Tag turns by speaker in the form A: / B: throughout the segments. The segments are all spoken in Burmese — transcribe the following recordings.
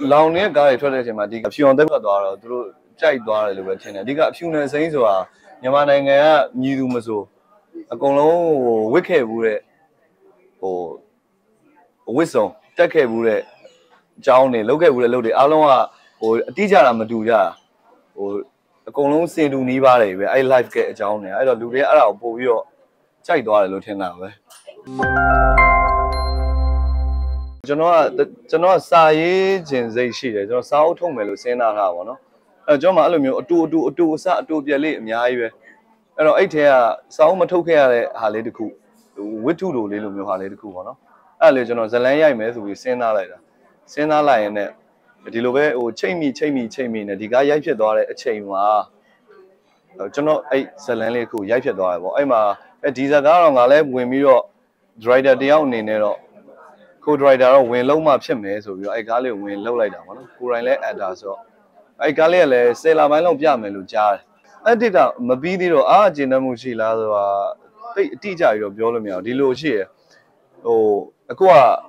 A: လောင်နေတဲ့ကားတွေထွက်တဲ့အချိန်မှာဒီအဖြူအောင်တက်သွားတော့သူတို့ကြိုက်သွားတယ်လို့ပဲထင်တယ်အဓိကအဖြူနယ်စိမ်းဆိုတာမြန်မာနိုင်ငံကမြည်သူမဆိုအကုန်လုံးဝစ်ခဲ့ဘူးတဲ့ဝစ်စုံတက်ခဲ့ဘူးတဲ့အကြောင်းတွေလုပ်ခဲ့ဘူးတဲ့လုပ်တွေအားလုံးကအတိကျတာမတူကြအကုန်လုံးစင်တူနီးပါတယ်ပဲအဲ့ live ကအကြောင်းတွေအဲ့တော့လူတွေကအဲ့ဒါကိုပို့ပြီးတော့ကြိုက်သွားတယ်လို့ထင်တာပဲကျွန်တော်ကစာရေးခြင်းစိတ်ရှိတယ်ကျွန်တော်စာအုပ်ထုတ်မယ်လို့စဉ်းစားတာပါနော်အဲ့ကျွန်တော်မှအဲ့လိုမျိုးအတူအစအတူပြက်လေးအများကြီးပဲအဲ့တော့အဲ့ထဲကစာအုပ်မထုတ်ခဲ့ရတဲ့ဟာလေးတစ်ခုဝတ္ထုလိုလေးလိုမျိုးဟာလေးတစ်ခုပေါ့နော်အဲ့လေကျွန်တော်ဇလန်းရိုက်မယ်ဆိုပြီးစဉ်းစားလိုက်တာစဉ်းစားလိုက်ရင်လည်းဒီလိုပဲချိတ်မိနဲ့ဒီကားရိုက်ဖြစ်သွားတဲ့အချိန်မှာကျွန်တော်အဲ့ဇလန်းလေးတစ်ခုရိုက်ဖြစ်သွားတယ်ပေါ့အဲ့မှာဒီဇာကားတော့ငါလည်းဝင်ပြီးတော့ driver တယောက်အနေနဲ့တော့ကိုဒရိုက်တာတော့ဝင်လုံးမှဖြစ်မယ်ဆိုပြီးတော့အဲ့ကားလေးဝင်လုံးလိုက်တာပေါ့နော်ကိုရိုင်းလဲအက်တာဆိုတော့အဲ့ကားလေးကလည်း10လပိုင်းလောက်ပြမယ်လို့ကြားတယ်အဲ့ဒီတော့မပြီးသေးတော့အားအကျဉ်းတမှုရှိလားဆိုတာတိတ်အတိအကျပြီးတော့ပြောလို့မရဘူးဒီလိုရှိရအခု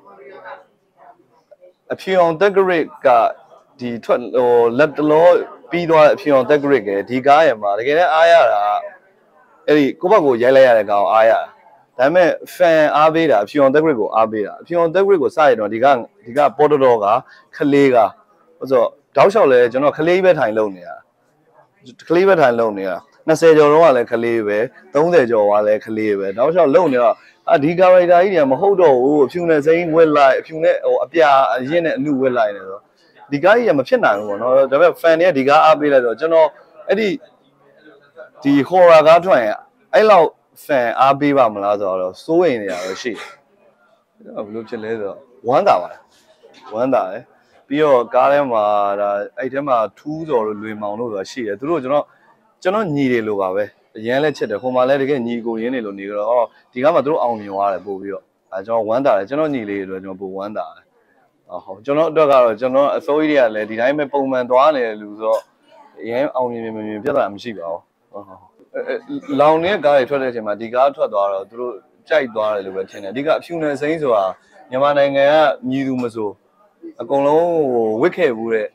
A: ကအဖြူအောင်တက်ဂရစ်ကဒီထွက်လက်တလောပြီးသွားတဲ့အဖြူအောင်တက်ဂရစ်ကဒီကားရမှာတကယ်လည်းအားရတာအဲ့ဒီကိုယ့်ဘက်ကိုရိုက်လိုက်ရတဲ့ကောင်အားရဒါပေမဲ့ fan အားပေးတာအဖြူအောင်တက်ဂရစ်ကိုအားပေးတာအဖြူအောင်တက်ဂရစ်ကိုစရတော့ဒီကပေါ်တော်ကခလေးကဆိုတော့တောက်လျှောက်လဲကျွန်တော်ခလေးပဲထိုင်လုံနေတာခလေးပဲထိုင်လုံနေတာ20ကျော်တော့ကလည်းခလေးပဲ30ကျော်ကလည်းခလေးပဲတောက်လျှောက်လုံနေတော့ဒီကာရိုက်တာကြီးတွေကမဟုတ်တော့ဘူးအဖြူနဲ့စိမ်းဝက်လိုက်အဖြူနဲ့အပြာအရင်နဲ့အနုဝက်လိုက်နေတော့ဒီကားကြီးကမဖြစ်နိုင်ဘူးပေါ့နော်ဒါပေမဲ့ fan တွေကဒီကားအားပေးလိုက်တော့ကျွန်တော်အဲ့ဒီ horror ကားထွက်ရင်အဲ့လောက် fan အားပေးပါမလားဆိုတော့စိုးရင်နေရတော့ရှိတယ်ဘယ်လိုဖြစ်လဲဆိုတော့ဝမ်းသာပါတယ်ဝမ်းသာတယ်ပြီးတော့ကားထဲမှာဒါအဲ့ထဲမှာထူးစော်လို့လွေမောင်လို့ဆိုတာရှိတယ်သူတို့ကျွန်တော်ညီတွေလိုပါပဲအရန်လက်ချက်တယ်ဟိုမှာလည်းတကယ်ညီကိုရင်းနေလို့နေတော့ဒီကားမှာသူတို့အောင်မြင်သွားတယ်ပို့ပြီးတော့ကျွန်တော်ဝမ်းသာတယ်ကျွန်တော်ညီလေးတွေကျွန်တော်ပိုဝမ်းသာတယ်ဟုတ်ကျွန်တော်အတွက်ကတော့ကျွန်တော်အစိုးရတွေကလည်းဒီတိုင်းပဲပုံမှန်သွားနေတယ်လူဆိုတော့အရင်အောင်မြင်ပြဿနာမရှိပါဘူးဟုတ်လောင်နေတဲ့ကားတွေထွက်တဲ့အချိန်မှာဒီကားထွက်သွားတော့သူတို့ကြိုက်သွားတယ်လို့ပဲထင်တယ်အဓိကအဖြူနယ်စိမ်းဆိုတာမြန်မာနိုင်ငံကမြည်သူမဆိုအကုန်လုံးဝစ်ခဲ့ဘူးတဲ့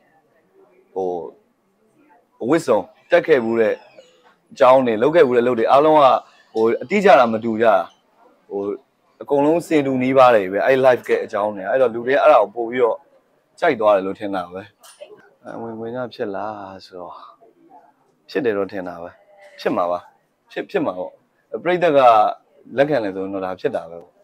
A: ဝစ်စုံတက်ခဲ့ဘူးတဲ့အကြောင်းတွေလုပ်ခဲ့ဘူးတဲ့လုပ်တွေအားလုံးကအတိကျတာမတူကြအကုန်လုံးစင်တူနီးပါတယ်ပဲအဲ့ live ကအကြောင်းတွေအဲ့တော့လူတွေအဲ့ဒါကိုပို့ပြီးတော့ကြိုက်သွားတယ်လို့ထင်တာပဲဝင်ကဖြစ်လားဆိုတော့ဖြစ်တယ်တော့ထင်တာပဲဖြစ်မှာပါဖြစ်မှာပေါ့ပြိတ္တကလက်ခံတယ်ဆိုတော့ဒါဖြစ်တာပဲပေါ့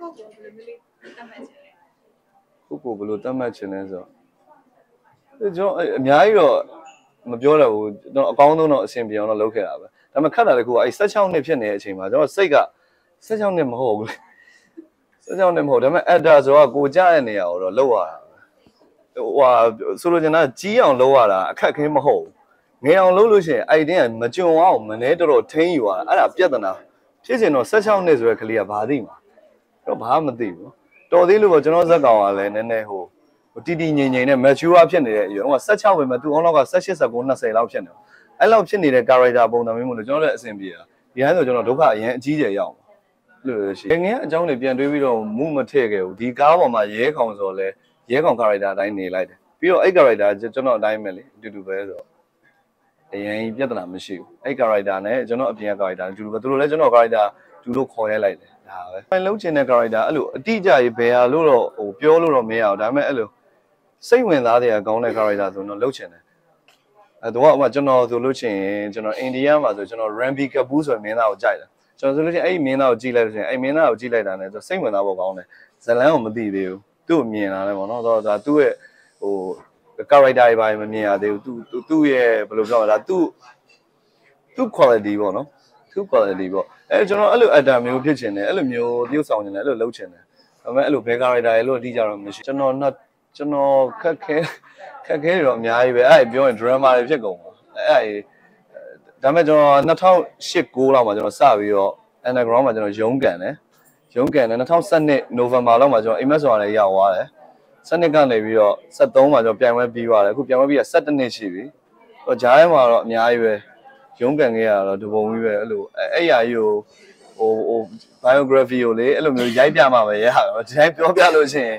A: ကိုဘယ်လိုတတ်မှတ်ချင်လဲဆိုတော့ကျွန်တော်အများကြီးတော့မပြောတော့ဘူးကျွန်တော်အကောင်းဆုံးတော့အဆင်ပြေအောင်တော့လုပ်ခဲ့တာပဲဒါပေမဲ့ခက်တာတကူအဲ့16နှစ်ဖြစ်နေတဲ့အချိန်မှာကျွန်တော်စိတ်က16နှစ်မဟုတ်ဘူး16နှစ်မဟုတ်ဒါပေမဲ့ editor ဆိုတာကိုကြားတဲ့နေရာကိုတော့လောက်ရတာဆိုလိုချင်တာကြီးအောင်လောက်ရတာအခက်ခဲမဟုတ်ဘူးငယ်အောင်လုပ်လို့ရှိရင်အဲ့တင်းကမကြုံအောင်မနေတော်ထိန်းယူရတာအဲ့ဒါပြဿနာဖြစ်စဉ်တော့16နှစ်ဆိုတဲ့ကလေးကဘာသိမှာတော့ဘာမှမသိဘူးတော်သေးလို့ပေါ့ကျွန်တော်ဇက်ကောင်ကလည်းနည်းနည်းတီတီငိမ့်ငိမ့်နဲ့ mature ဖြစ်နေတဲ့အရွယ်ဟိုက16ပဲမဲ့သူအောင်လောက်က18 19 20လောက်ဖြစ်နေတယ်အဲ့လောက်ဖြစ်နေတဲ့ character ပုံစံမျိုးမို့လို့ကျွန်တော်လည်းအဆင်ပြေတာဒီဟန်ဆိုကျွန်တော်ဒုက္ခအရင်အကြီးကျယ်ရောက်လို့ရှိငယ်အကြောင်းတွေပြန်တွေးပြီးတော့မူမထည့်ခဲ့ဘူးဒီကားပေါ်မှာရဲခေါင်ဆိုလဲရဲခေါင် character အတိုင်းနေလိုက်တယ်ပြီးတော့အဲ့ character ကျွန်တော်အတိုင်းပဲလေအတူတူပဲဆိုတော့အရင်ပြဿနာမရှိဘူးအဲ့ character နဲ့ကျွန်တော်အပြင်က character အတူတူပဲသူတို့လည်းကျွန်တော် character တူလို့ခေါ်ရဲလိုက်တယ်ဒါပဲဖိုင်လုံးချင်တဲ့ character အဲ့လိုအတိအကျကြီးဘယ်ဟာလို့တော့ပြောလို့တော့မရအောင်ဒါပေမဲ့အဲ့လိုစိတ်ဝင်စားတဲ့အကောင်းတဲ့ character ဆိုတော့လှုပ်ချင်တယ်တော့ဥပမာကျွန်တော်ဆိုလို့ရှိရင်ကျွန်တော်အိန္ဒိယမှာဆိုကျွန်တော် Ranbir Kapoor ဆိုတဲ့မင်းသားကိုကြိုက်တယ်ကျွန်တော်ဆိုလို့ရှိရင်အဲ့ဒီမင်းသားကိုကြည့်လိုက်လို့ရှိရင်အဲ့မင်းသားကိုကြည့်လိုက်တာနဲ့စိတ်ဝင်စားဖို့ကောင်းတယ်ဇလန်းကိုမသိသေးဘူးသူ့ကိုမြင်လာတယ်ပေါ့နော်ဆိုတော့သူ့ရဲ့character တွေပါမမြင်ရသေးဘူးသူ့ရဲ့ဘယ်လိုပြောမလဲသူ့ quality ပေါ့နော်သူ့ quality ပေါ့ကျွန်တော်အဲ့လို actor မျိုးဖြစ်ချင်တယ်အဲ့လိုမျိုးပြုဆောင်ချင်တယ်အဲ့လိုလုပ်ချင်တယ်ဒါပေမဲ့အဲ့လိုဘယ် character တွေလို့အတိအကျတော့မရှိကျွန်တော်ခက်ခဲတွေတော့အများကြီးပဲအဲ့ပြောရင် drama တွေဖြစ်ကုန်ပါအဲ့ဒါပေမဲ့ကျွန်တော်2008 9လောက်မှာကျွန်တော်စပြီးတော့ underground မှာကျွန်တော်ရုံးကန်တယ်2012 November လောက်မှာကျွန်တော် MS ဆိုတာလည်းရောက်သွားတယ်12ကနေပြီးတော့73မှာကျွန်တော်ပြိုင်ပွဲပြီးသွားတယ်အခုပြိုင်ပွဲပြီးတာ17နှစ်ရှိပြီဟိုဂျားထဲမှာတော့အများကြီးပဲရုံးကန်ခဲ့ရတော့ဒီပုံကြီးပဲအဲ့လိုအဲ့အရာကြီးကိုဟို biography ကိုလေအဲ့လိုမျိုးရိုက်ပြမှာပဲရတာဒီတိုင်းပြောပြလို့ရှိရင်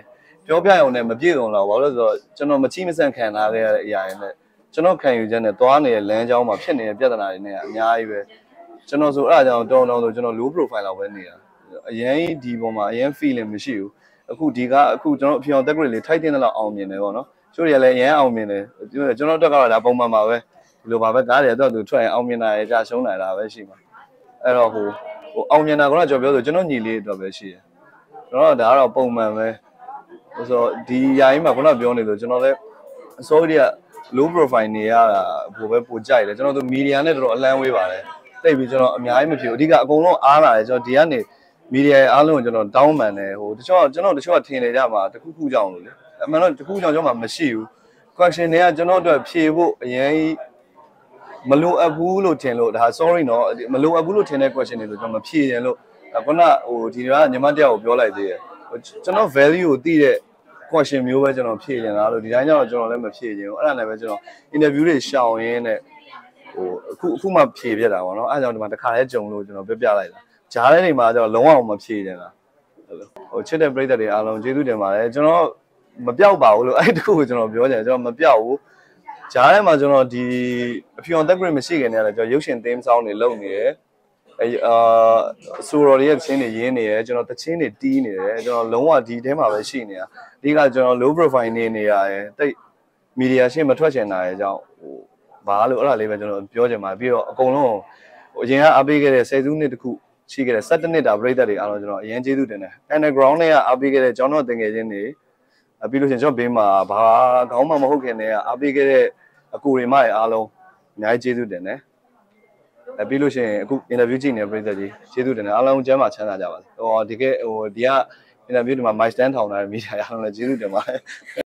A: ပြောပြရုံနဲ့မပြည့်စုံတော့ဘာလို့လဲဆိုတော့ကျွန်တော်မချိမဆန့်ခံထားခဲ့ရတဲ့အရာတွေနဲ့ကျွန်တော်ခံယူချက်နဲ့သွားနေတဲ့လမ်းကြောင်းမှာဖြစ်နေတဲ့ပြဿနာတွေနဲ့အများကြီးပဲကျွန်တော်ဆိုအဲ့ဒါကြောင့်တောင်းဆိုကျွန်တော် low profile လောက်ပဲနေတာအရင်ဒီပေါ်မှာအရင် feeling မရှိဘူးအခုဒီကအခုကျွန်တော်အဖြေအောင်တက်ကြွလေးထိုက်တင်တဲ့လောက်အောင်မြင်တယ်ပေါ့နော်ချို့တွေကလည်းအရင်အောင်မြင်တယ်ကျွန်တော်တက်ကတော့ဒါပုံမှန်ပါပဲဒီလိုပါပဲကားတွေတော့သူထွက်ရင်အောင်မြင်တာရကြရှုံးနိုင်တာပဲရှိမှာအဲ့တော့ဟိုအောင်မြင်တာကတော့ကျွန်တော်ပြောဆိုကျွန်တော်ညီလေးအတွက်ပဲရှိတယ်ကျွန်တော်ဒါကတော့ပုံမှန်ပဲဆိုတော့ဒီຢာကြီးမှာခုနပြောနေလို့ကျွန်တော်လည်းအစိုးရ low profile နေရတာပိုပဲပိုကြိုက်တယ်ကျွန်တော်တို့ media နဲ့တော်တော်အလန်းဝေးပါတယ်တိတ်ပြီးကျွန်တော်အများကြီးမဖြစ်ဘူးအဓိကအကုန်လုံးအားလာတယ်ကျွန်တော်ဒီကနေ media ရဲ့အားလုံးကိုကျွန်တော်တောင်းပန်တယ်ဟိုတချို့ကျွန်တော်တချို့ကထင်နေကြမှာတခုခုကြောင့်လို့လေအမှန်တော့တခုကြောင့်ကျွန်တော်မှမရှိဘူး question တွေကကျွန်တော်တို့ဖြေဖို့အရင်မလိုအပ်ဘူးလို့ထင်လို့ဒါ sorry နော်မလိုအပ်ဘူးလို့ထင်တဲ့ question တွေဆိုကျွန်တော်မဖြေရင်လို့ခုနဟိုဒီကညီမတယောက်ကိုပြောလိုက်သေးတယ်ကျွန်တော် value ကိုသိတဲ့ question မျိုးပဲကျွန်တော်ဖြေနေတာလို့ဒီတိုင်းကျတော့ကျွန်တော်လည်းမဖြေချင်ဘူးအဲ့ဒါလည်းပဲကျွန်တော် interview တွေရှောင်ရင်းနဲ့ဟိုအခုမှဖြေပြတာပေါ့နော်အဲ့ဒါကြောင့်ဒီမှာတစ်ခါလဲကြုံလို့ကျွန်တော်ပြလိုက်တာဂျားတဲ့နေမှာကျတော့လုံးဝမဖြေချင်တာဟိုချစ်တဲ့ပရိသတ်တွေအားလုံးကျေးဇူးတင်ပါတယ်ကျွန်တော်မပြောက်ပါဘူးလို့အဲ့တခုကိုကျွန်တော်ပြောချင်တယ်ကျွန်တော်မပြောက်ဘူးဂျားထဲမှာကျွန်တော်ဒီအဖြူအောင်တက်ဂရစ်မရှိခင်တည်းကလည်းကျွန်တော်ရုပ်ရှင် theme song တွေလုပ်နေတယ်ဆိုတော်ရဲ့ချင်းတွေရင်းနေရယ်ကျွန်တော်တချင်းတွေတီးနေတယ်ကျွန်တော်လုံးဝဒီထဲမှာပဲရှိနေတာအဓိကကျွန်တော် low profile နေရယ်တိတ် media ရှင်းမထွက်ချင်တာရဲ့အကြောင်းဟိုဘာလို့အဲ့ဒါလေးပဲကျွန်တော်ပြောချင်ပါပြီးတော့အကုန်လုံးဟိုအရင်ကအားပေးခဲ့တဲ့10စုနှစ်တခုရှိခဲ့တဲ့17နှစ်တာပရိသတ်တွေအားလုံးကျွန်တော်အရင်ကျေးဇူးတင်တယ် underground နဲ့အားပေးခဲ့တဲ့ကျွန်တော်တင်ငယ်ချင်းတွေပြီးလို့ရှိရင်ကျွန်တော်ဘေးမှာဘာခေါင်းမှမဟုတ်ခင်တည်းကအားပေးခဲ့တဲ့အကူတွေမတွေအားလုံးအများကြီးကျေးဇူးတင်တယ်ပြီးလို့ရှိရင်အခု interview ကြည့်နေတဲ့ပရိသတ်ကြီးကျေးဇူးတင်တယ်အားလုံးကျမ်းမှာချမ်းသာကြပါစေဟိုဒီကဟိုဒီက interview ဒီမှာ mic stand ထောင်ထားတဲ့ media အားလုံးလည်းကျေးဇူးတင်ပါတယ်